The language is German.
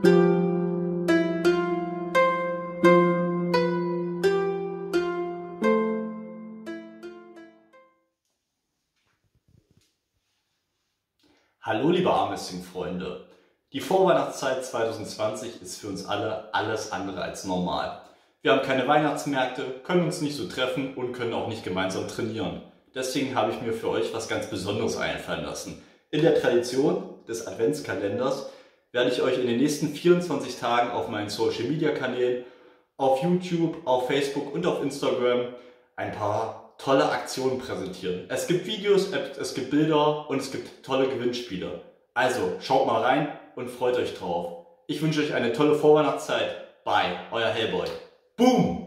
Hallo liebe Armwrestling-Freunde, die Vorweihnachtszeit 2020 ist für uns alle alles andere als normal. Wir haben keine Weihnachtsmärkte, können uns nicht so treffen und können auch nicht gemeinsam trainieren. Deswegen habe ich mir für euch was ganz Besonderes einfallen lassen. In der Tradition des Adventskalenders werde ich euch in den nächsten 24 Tagen auf meinen Social Media Kanälen, auf YouTube, auf Facebook und auf Instagram ein paar tolle Aktionen präsentieren. Es gibt Videos, es gibt Bilder und es gibt tolle Gewinnspiele. Also schaut mal rein und freut euch drauf. Ich wünsche euch eine tolle Vorweihnachtszeit. Bye, euer Hellboy. Boom!